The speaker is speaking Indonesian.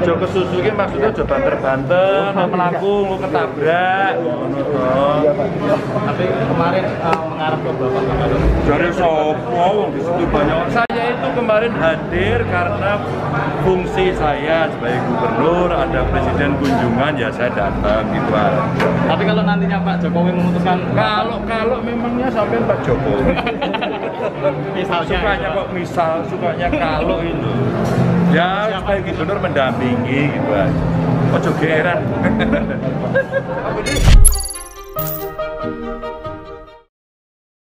Ojo kesusu iki maksudnya ojo banter-banter, mau melaku, mau ketabrak. Tapi kemarin mengarah ke Bapak Gubernur. Dari sopo di situ banyak. Saya itu kemarin hadir karena fungsi saya sebagai gubernur, ada presiden kunjungan ya saya datang gitu aja. Tapi kalau nantinya Pak Jokowi memutuskan Kalau memangnya sampai Pak Jokowi misalnya sukanya kok sukanya kalau itu ya sebagai gubernur mendampingi gitu aja. Ojo geran.